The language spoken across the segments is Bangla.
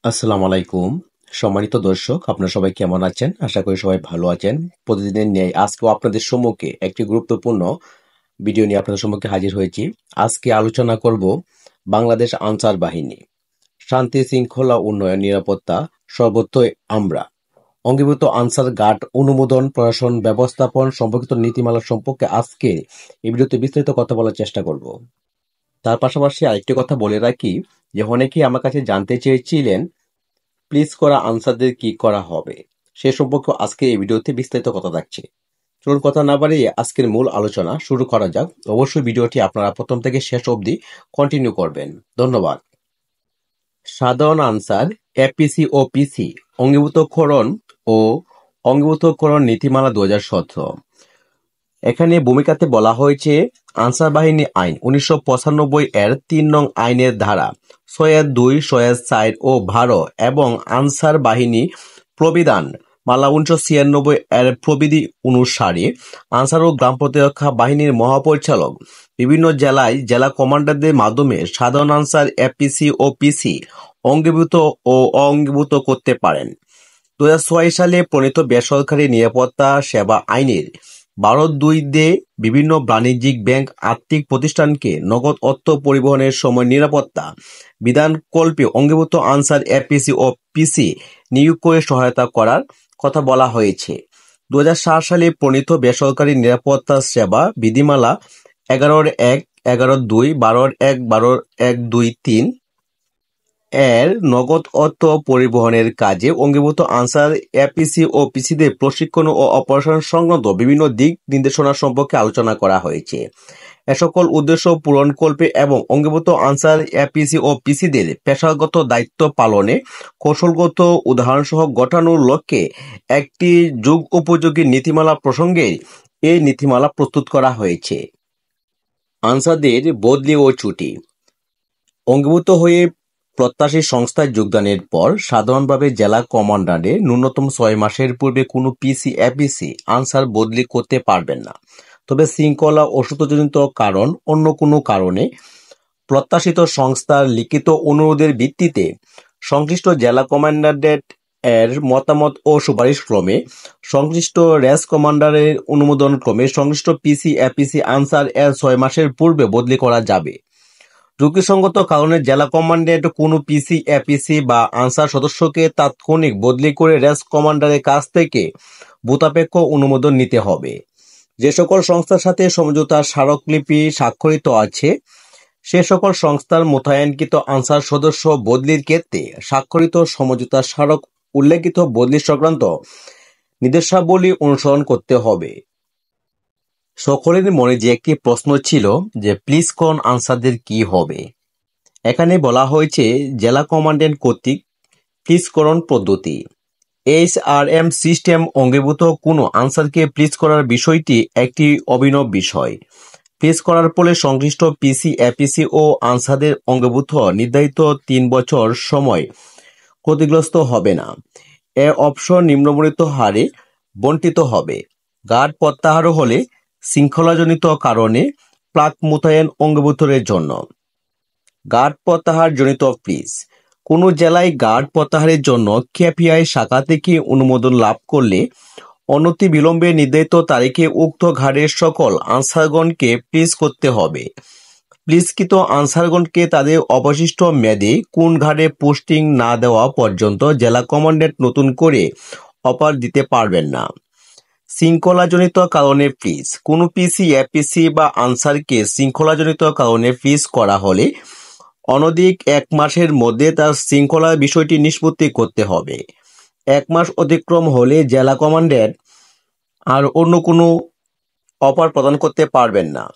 আসসালামু আলাইকুম। সম্মানিত দর্শক, আপনারা সবাই কেমন আছেন? আশা করি সবাই ভালো আছেন। প্রতিদিনের ন্যায় আজকেও আপনাদের সম্মুখে একটি গুরুত্বপূর্ণ ভিডিও নিয়ে আপনাদের সম্মুখে হাজির হয়েছি। আজকে আলোচনা করব বাংলাদেশ আনসার বাহিনী, শান্তি শৃঙ্খলা উন্নয়ন নিরাপত্তা সর্বত্রই আমরা, অঙ্গীভূত আনসার গার্ড অনুমোদন প্রশাসন ব্যবস্থাপন সম্পর্কিত নীতিমালা সম্পর্কে আজকে এই ভিডিওতে বিস্তারিত কথা বলার চেষ্টা করব। তার পাশাপাশি আরেকটি কথা বলে রাখি যে অনেকেই আমার কাছে জানতে চেয়েছিলেন প্লিজ করা আনসারদের কি করা হবে সে সম্পর্কে আজকে এই ভিডিওতে বিস্তারিত কথা থাকছে। চলুন কথা না বাড়িয়ে আজকের মূল আলোচনা শুরু করা যাক। অবশ্যই ভিডিওটি আপনারা প্রথম থেকে শেষ অবধি কন্টিনিউ করবেন। ধন্যবাদ। সাধারণ আনসার এপিসি ও পিসি অঙ্গীভূতকরণ ও অঙ্গীভূতকরণ নীতিমালা 2017। এখানে ভূমিকাতে বলা হয়েছে আনসার বাহিনী আইন 1995 এর 3 নং আইনের ধারা 6(2), 6(4) ও 12 এবং আনসার বাহিনী প্রবিধান মালা 1996 এর প্রবিধি অনুসারে আনসার ও গ্রাম প্রতিরক্ষা বাহিনীর মহাপরিচালক বিভিন্ন জেলায় জেলা কমান্ডারদের মাধ্যমে সাধারণ আনসার এপিসি ও পিসি অঙ্গীভূত ও অঙ্গীভূত করতে পারেন। 2006 সালে প্রণীত বেসরকারি নিরাপত্তা সেবা আইনের 12(2) বিভিন্ন বাণিজ্যিক ব্যাংক আর্থিক প্রতিষ্ঠানকে নগদ অর্থ পরিবহনের সময় নিরাপত্তা বিধানকল্পে অঙ্গীভূত আনসার এপিসি ও পিসি নিয়োগ করে সহায়তা করার কথা বলা হয়েছে। 2007 সালে প্রণীত বেসরকারি নিরাপত্তা সেবা বিধিমালা 11(1), 11(2), 12(1), 12(1)(2)(3 এর নগদ অর্থ পরিবহনের কাজে অঙ্গীভূত আনসার এপিসি ও পিসিদের প্রশিক্ষণ ও অপারেশন সংক্রান্ত বিভিন্ন দিক নির্দেশনা সম্পর্কে আলোচনা করা হয়েছে। এ সকল উদ্দেশ্য পূরণকল্পে এবং অঙ্গীভূত আনসার এপিসি ও পিসিদের পেশাগত দায়িত্ব পালনে কৌশলগত উদাহরণসহ গঠনের লক্ষ্যে একটি যুগ উপযোগী নীতিমালা প্রসঙ্গে এই নীতিমালা প্রস্তুত করা হয়েছে। আনসারদের বদলি ও ছুটি। অঙ্গীভূত হয়ে প্রত্যাশী সংস্থায় যোগদানের পর সাধারণভাবে জেলা কমান্ডারে ন্যূনতম 6 মাসের পূর্বে কোনো পিসি এপিসি আনসার বদলি করতে পারবেন না। তবে শৃঙ্খলা অসুস্থজনিত কারণ অন্য কোনো কারণে প্রত্যাশিত সংস্থার লিখিত অনুরোধের ভিত্তিতে সংশ্লিষ্ট জেলা কমান্ডারেট এর মতামত ও সুপারিশ ক্রমে সংশ্লিষ্ট রেস কমান্ডারের অনুমোদন ক্রমে সংশ্লিষ্ট পিসি এপিসি আনসার এর 6 মাসের পূর্বে বদলি করা যাবে। যুক্তিসঙ্গত কারণে জেলা কমান্ডেন্ট কোনো পিসি এপিসি বা আনসার সদস্যকে তাৎক্ষণিক বদলি করে রেস কমান্ডারের কাছ থেকে ভূতাপেক্ষ অনুমোদন নিতে হবে। যে সকল সংস্থার সাথে সমঝোতার স্মারকলিপি স্বাক্ষরিত আছে সে সকল সংস্থার মোতায়েনকৃত আনসার সদস্য বদলির ক্ষেত্রে স্বাক্ষরিত সমঝোতার স্মারক উল্লেখিত বদলি সংক্রান্ত নির্দেশাবলী অনুসরণ করতে হবে। সকলের মনে যে একটি প্রশ্ন ছিল যে প্লিজ কোন আনসারদের কি হবে। এখানে বলা হয়েছে জেলা কমান্ডেন্ট কর্তৃক প্লিজকরণ পদ্ধতি। এইচআরএম সিস্টেম অঙ্গীভূত কোনো আনসারকে প্লিজ করার বিষয়টি একটি অভিনব বিষয়। প্লিজ করার ফলে সংশ্লিষ্ট পিসি এপিসি ও আনসারদের অঙ্গীভূত নির্ধারিত 3 বছর সময় ক্ষতিগ্রস্ত হবে না। এ অপশন নিম্নবর্ণিত হারে বণ্টিত হবে। গার্ড প্রত্যাহার হলে শৃঙ্খলাজনিত কারণে প্লাগ মোতায়েন অঙ্গীভূতদের জন্য। গার্ড প্রত্যাহার জনিত প্লিজ। কোনো জেলায় গার্ড প্রত্যাহারের জন্য কেপিআই শাখা থেকে অনুমোদন লাভ করলে অনতিবিলম্বে নির্ধারিত তারিখে উক্ত ঘাটের সকল আনসারগণকে প্লিজ করতে হবে। প্লিজকৃত আনসারগণকে তাদের অবশিষ্ট মেয়াদে কোন ঘাটে পোস্টিং না দেওয়া পর্যন্ত জেলা কমান্ডেন্ট নতুন করে অফার দিতে পারবেন না। শৃঙ্খলাজনিত কারণে ফ্রিজ। কোনো পিসি এপিসি বা আনসারকে শৃঙ্খলাজনিত কারণে ফ্রিজ করা হলে অনধিক 1 মাসের মধ্যে তার শৃঙ্খলার বিষয়টি নিষ্পত্তি করতে হবে। 1 মাস অতিক্রম হলে জেলা কমান্ডেন্ট আর অন্য কোনো অফার প্রদান করতে পারবেন না।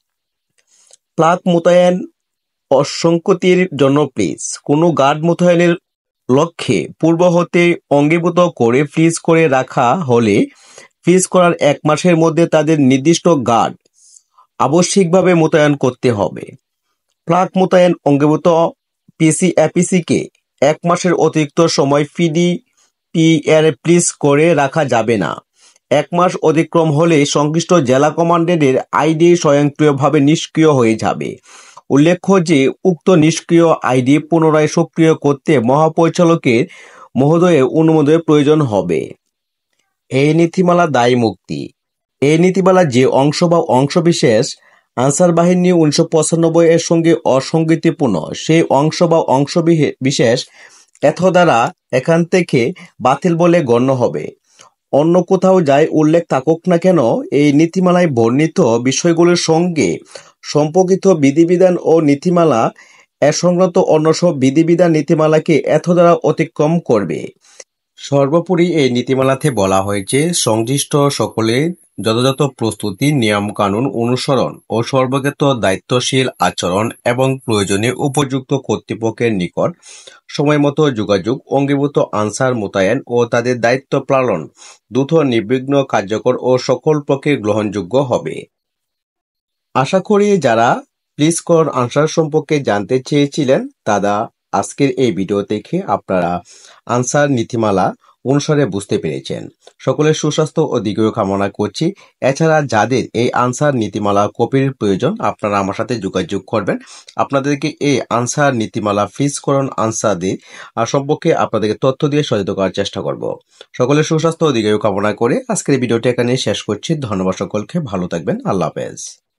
প্লাগ মোতায়েন অসংগতির জন্য প্লিজ। কোনো গার্ড মোতায়েনের লক্ষ্যে পূর্ব হতে অঙ্গীভূত করে ফ্রিজ করে রাখা হলে ফ্রিজ করার 1 মাসের মধ্যে তাদের নির্দিষ্ট গার্ড আবশ্যিকভাবে মোতায়েন করতে হবে। প্লাগ মোতায়েন অঙ্গীভূত পিসি এপিসিকে 1 মাসের অতিরিক্ত সময় পিডিপি এর ফ্রিজ করে রাখা যাবে না। 1 মাস অতিক্রম হলে সংশ্লিষ্ট জেলা কমান্ডারের আইডি স্বয়ংক্রিয়ভাবে নিষ্ক্রিয় হয়ে যাবে। উল্লেখ্য যে উক্ত নিষ্ক্রিয় আইডি পুনরায় সক্রিয় করতে মহাপরিচালকের মহোদয়ের অনুমোদনের প্রয়োজন হবে। এই নীতিমালা দায় মুক্তি। এই নীতিমালার যে অংশ বা অংশবিশেষ আনসার বাহিনী 1995 এর সঙ্গে অসঙ্গতিপূর্ণ সেই অংশ বা অংশবিশেষ দ্বারা এখান থেকে বাতিল বলে গণ্য হবে। অন্য কোথাও যাই উল্লেখ থাকুক না কেন, এই নীতিমালায় বর্ণিত বিষয়গুলোর সঙ্গে সম্পর্কিত বিধিবিধান ও নীতিমালা এর সংক্রান্ত অন্য সব বিধিবিধান নীতিমালাকে দ্বারা অতিক্রম করবে। সর্বোপরি এই নীতিমালাতে বলা হয়েছে সংশ্লিষ্ট সকলের যথাযথ প্রস্তুতি, নিয়মকানুন অনুসরণ ও সর্বক্ষেত্র দায়িত্বশীল আচরণ এবং প্রয়োজনে উপযুক্ত কর্তৃপক্ষের নিকট সময়মতো যোগাযোগ, অঙ্গীভূত আনসার মোতায়েন ও তাদের দায়িত্ব পালন দ্রুত, নির্বিঘ্ন, কার্যকর ও সকল পক্ষে গ্রহণযোগ্য হবে। আশা করি যারা প্লিজ কর আনসার সম্পর্কে জানতে চেয়েছিলেন তারা আজকের এই ভিডিও দেখে আপনারা আনসার নীতিমালা অনুসারে বুঝতে পেরেছেন। সকলের সুস্বাস্থ্য ও দীর্ঘায়ু কামনা করছি। এছাড়া যাদের এই আনসার নীতিমালা কপির প্রয়োজন আপনারা আমার সাথে যোগাযোগ করবেন। আপনাদেরকে এই আনসার নীতিমালা ফ্রিজকরণ আনসারদের সম্পর্কে আপনাদেরকে তথ্য দিয়ে সচেতন করার চেষ্টা করব। সকলের সুস্বাস্থ্য ও দীর্ঘায়ু কামনা করে আজকের ভিডিওটি এখানে শেষ করছি। ধন্যবাদ সকলকে, ভালো থাকবেন, আল্লাহ হাফেজ।